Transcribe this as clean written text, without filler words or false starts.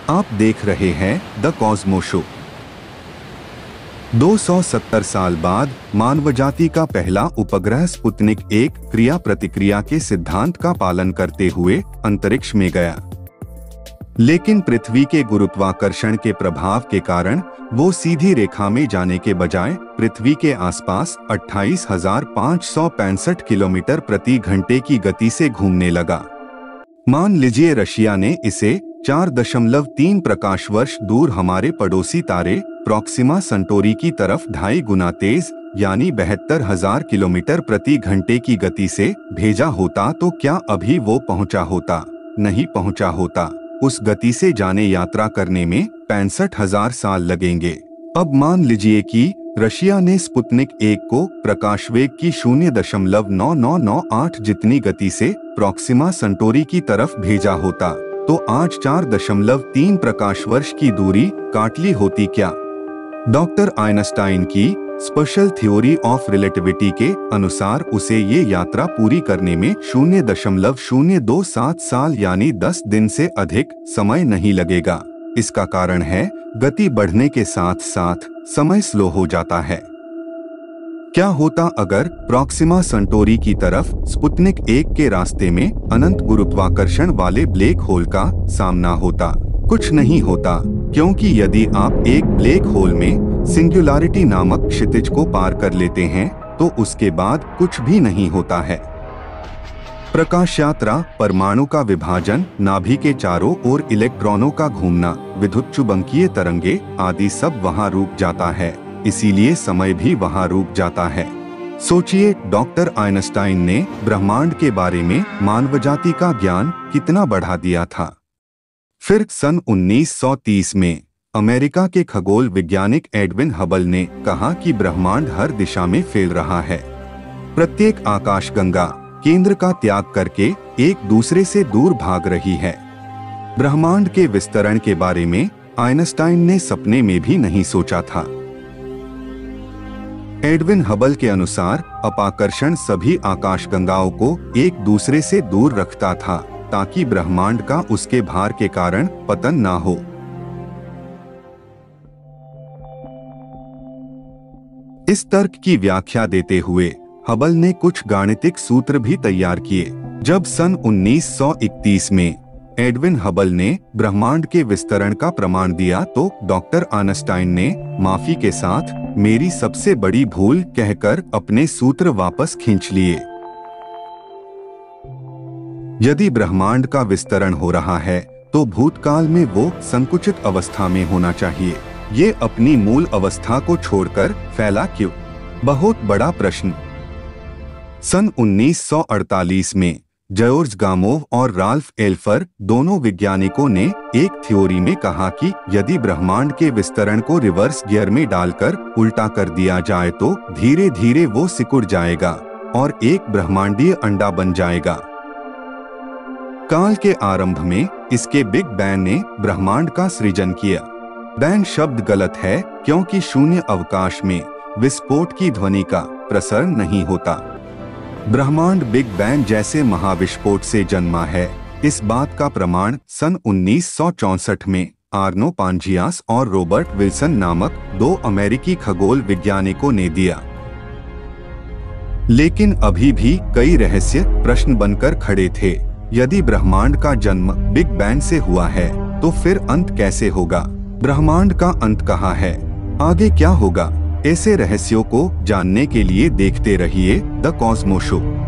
आप देख रहे हैं द कॉस्मो शो। 270 साल बाद मानवजाति का पहला उपग्रह स्पुतनिक 1 क्रिया प्रतिक्रिया के सिद्धांत का पालन करते हुए अंतरिक्ष में गया, लेकिन पृथ्वी के गुरुत्वाकर्षण के प्रभाव के कारण वो सीधी रेखा में जाने के बजाय पृथ्वी के आसपास 28,565 किलोमीटर प्रति घंटे की गति से घूमने लगा। मान लीजिए रशिया ने इसे 4.3 प्रकाश वर्ष दूर हमारे पड़ोसी तारे प्रॉक्सिमा सेंटोरी की तरफ 2.5 गुना तेज यानी 72,000 किलोमीटर प्रति घंटे की गति से भेजा होता तो क्या अभी वो पहुंचा होता? नहीं पहुंचा होता। उस गति से जाने यात्रा करने में 65,000 साल लगेंगे। अब मान लीजिए कि रशिया ने स्पुतनिक 1 को प्रकाश वेग की 0.9998 जितनी गति से प्रॉक्सिमा सेंटोरी की तरफ भेजा होता तो आज 4.3 प्रकाश वर्ष की दूरी काट ली होती क्या? डॉक्टर आइंस्टाइन की स्पेशल थ्योरी ऑफ रिलेटिविटी के अनुसार उसे ये यात्रा पूरी करने में 0.027 साल यानी 10 दिन से अधिक समय नहीं लगेगा। इसका कारण है गति बढ़ने के साथ साथ समय स्लो हो जाता है। क्या होता अगर प्रॉक्सिमा सेंटोरी की तरफ स्पुतनिक 1 के रास्ते में अनंत गुरुत्वाकर्षण वाले ब्लैक होल का सामना होता? कुछ नहीं होता, क्योंकि यदि आप एक ब्लैक होल में सिंगुलैरिटी नामक क्षितिज को पार कर लेते हैं तो उसके बाद कुछ भी नहीं होता है। प्रकाश यात्रा, परमाणु का विभाजन, नाभि के चारों ओर इलेक्ट्रॉनों का घूमना, विद्युत चुंबकीय तरंगे आदि सब वहां रुक जाता है, इसीलिए समय भी वहां रुक जाता है। सोचिए, डॉक्टर आइंस्टाइन ने ब्रह्मांड के बारे में मानवजाति का ज्ञान कितना बढ़ा दिया था। फिर सन 1930 में अमेरिका के खगोल वैज्ञानिक एडविन हबल ने कहा कि ब्रह्मांड हर दिशा में फैल रहा है। प्रत्येक आकाशगंगा केंद्र का त्याग करके एक दूसरे से दूर भाग रही है। ब्रह्मांड के विस्तरण के बारे में आइंस्टाइन ने सपने में भी नहीं सोचा था। एडविन हबल के अनुसार अपाकर्षण सभी आकाशगंगाओं को एक दूसरे से दूर रखता था ताकि ब्रह्मांड का उसके भार के कारण पतन ना हो। इस तर्क की व्याख्या देते हुए हबल ने कुछ गाणितिक सूत्र भी तैयार किए। जब सन 1931 में एडविन हबल ने ब्रह्मांड के विस्तरण का प्रमाण दिया तो डॉक्टर आइंस्टाइन ने माफी के साथ मेरी सबसे बड़ी भूल कहकर अपने सूत्र वापस खींच लिए। यदि ब्रह्मांड का विस्तरण हो रहा है तो भूतकाल में वो संकुचित अवस्था में होना चाहिए। ये अपनी मूल अवस्था को छोड़कर फैला क्यों? बहुत बड़ा प्रश्न। सन 1948 में जॉर्ज गामोव और राल्फ एल्फर दोनों वैज्ञानिकों ने एक थ्योरी में कहा कि यदि ब्रह्मांड के विस्तरण को रिवर्स गियर में डालकर उल्टा कर दिया जाए तो धीरे धीरे वो सिकुड़ जाएगा और एक ब्रह्मांडीय अंडा बन जाएगा। काल के आरंभ में इसके बिग बैंग ने ब्रह्मांड का सृजन किया। बैंग शब्द गलत है क्योंकि शून्य अवकाश में विस्फोट की ध्वनि का प्रसरण नहीं होता। ब्रह्मांड बिग बैंग जैसे महाविस्फोट से जन्मा है। इस बात का प्रमाण सन 1964 में आर्नो पांजियास और रॉबर्ट विल्सन नामक 2 अमेरिकी खगोल वैज्ञानिकों ने दिया। लेकिन अभी भी कई रहस्य प्रश्न बनकर खड़े थे। यदि ब्रह्मांड का जन्म बिग बैंग से हुआ है तो फिर अंत कैसे होगा? ब्रह्मांड का अंत कहाँ है? आगे क्या होगा? ऐसे रहस्यों को जानने के लिए देखते रहिए द कॉस्मो शो।